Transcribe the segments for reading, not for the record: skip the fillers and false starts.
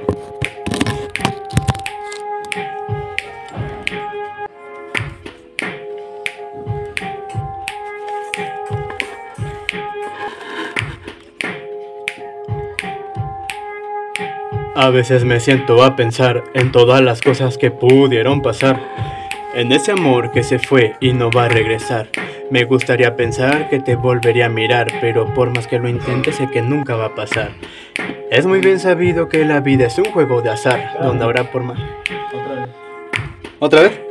A veces me siento a pensar en todas las cosas que pudieron pasar, en ese amor que se fue y no va a regresar. Me gustaría pensar que te volvería a mirar, pero por más que lo intente sé que nunca va a pasar. Es muy bien sabido que la vida es un juego de azar, donde habrá por más... ¿Otra vez?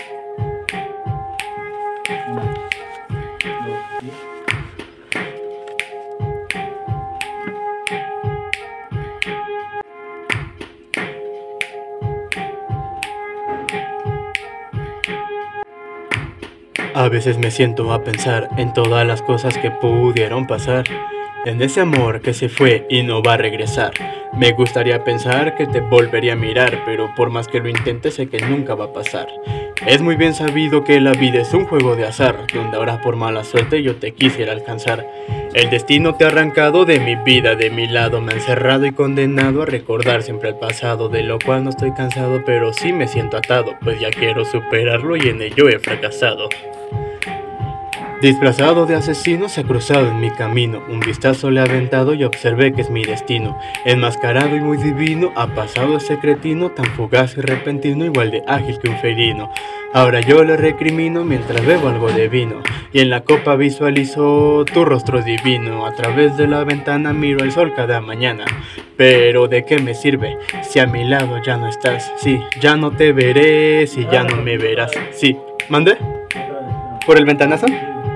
A veces me siento a pensar en todas las cosas que pudieron pasar, en ese amor que se fue y no va a regresar. Me gustaría pensar que te volvería a mirar, pero por más que lo intente sé que nunca va a pasar. Es muy bien sabido que la vida es un juego de azar, donde ahora por mala suerte yo te quisiera alcanzar. El destino te ha arrancado de mi vida, de mi lado me ha encerrado y condenado a recordar siempre el pasado, de lo cual no estoy cansado, pero sí me siento atado, pues ya quiero superarlo y en ello he fracasado. Disfrazado de asesino se ha cruzado en mi camino, un vistazo le ha aventado y observé que es mi destino. Enmascarado y muy divino ha pasado ese cretino, tan fugaz y repentino, igual de ágil que un felino. Ahora yo le recrimino mientras bebo algo de vino, y en la copa visualizo tu rostro divino. A través de la ventana miro el sol cada mañana, pero ¿de qué me sirve si a mi lado ya no estás? Sí, ya no te veré, si ya no me verás. Sí, ¿mandé? ¿Por el ventanazo?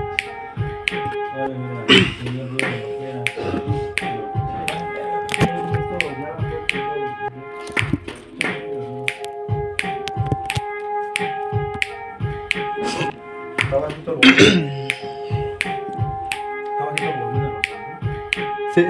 Sí.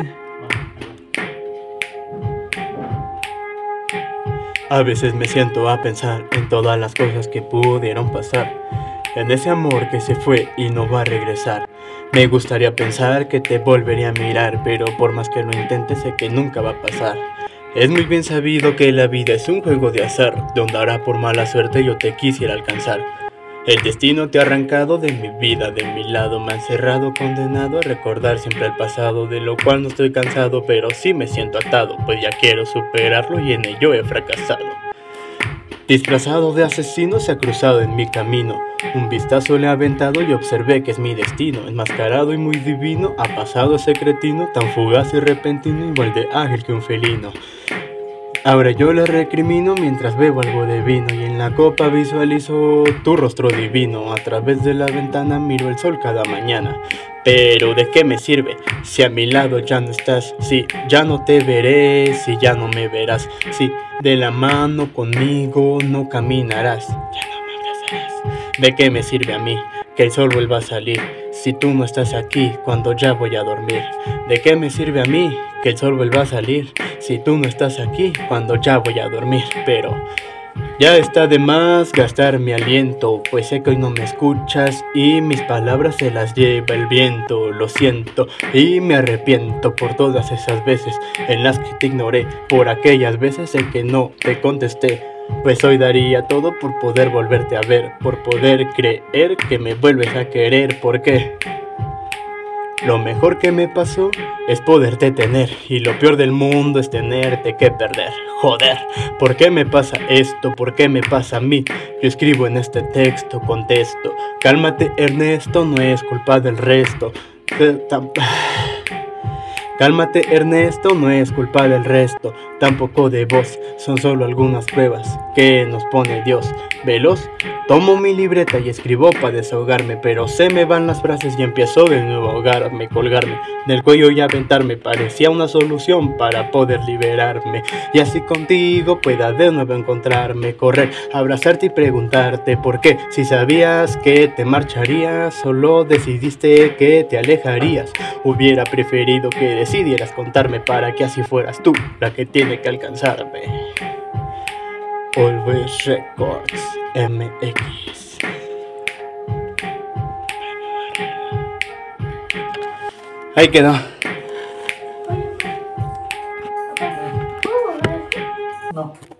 A veces me siento a pensar en todas las cosas que pudieron pasar, en ese amor que se fue y no va a regresar. Me gustaría pensar que te volvería a mirar, pero por más que lo intente sé que nunca va a pasar. Es muy bien sabido que la vida es un juego de azar, donde ahora por mala suerte yo te quisiera alcanzar. El destino te ha arrancado de mi vida, de mi lado me ha encerrado, condenado a recordar siempre el pasado, de lo cual no estoy cansado, pero sí me siento atado, pues ya quiero superarlo y en ello he fracasado. Disfrazado de asesino se ha cruzado en mi camino, un vistazo le ha aventado y observé que es mi destino. Enmascarado y muy divino ha pasado ese cretino, tan fugaz y repentino, igual de ágil que un felino. Ahora yo le recrimino mientras bebo algo de vino, y en la copa visualizo tu rostro divino. A través de la ventana miro el sol cada mañana, pero ¿de qué me sirve si a mi lado ya no estás? Sí, ya no te veré, si ya no me verás. Sí, de la mano conmigo no caminarás, ya no me abrazarás. ¿De qué me sirve a mí que el sol vuelva a salir si tú no estás aquí cuando ya voy a dormir? ¿De qué me sirve a mí que el sol vuelva a salir si tú no estás aquí cuando ya voy a dormir? Pero ya está de más gastar mi aliento, pues sé que hoy no me escuchas y mis palabras se las lleva el viento. Lo siento y me arrepiento por todas esas veces en las que te ignoré, por aquellas veces en que no te contesté. Pues hoy daría todo por poder volverte a ver, por poder creer que me vuelves a querer, porque lo mejor que me pasó es poderte tener, y lo peor del mundo es tenerte que perder. Joder, ¿por qué me pasa esto? ¿Por qué me pasa a mí? Yo escribo en este texto, contesto: cálmate Ernesto, no es culpa del resto. Cálmate Ernesto, no es culpa del resto, tampoco de vos, son solo algunas pruebas que nos pone Dios. Veloz, tomo mi libreta y escribo para desahogarme, pero se me van las frases y empiezo de nuevo a ahogarme, colgarme del cuello y aventarme. Parecía una solución para poder liberarme, y así contigo pueda de nuevo encontrarme, correr, abrazarte y preguntarte por qué. Si sabías que te marcharías, solo decidiste que te alejarías. Hubiera preferido que decidieras contarme para que así fueras tú la que tiene que alcanzarme. Always Records MX. Ahí quedó. No.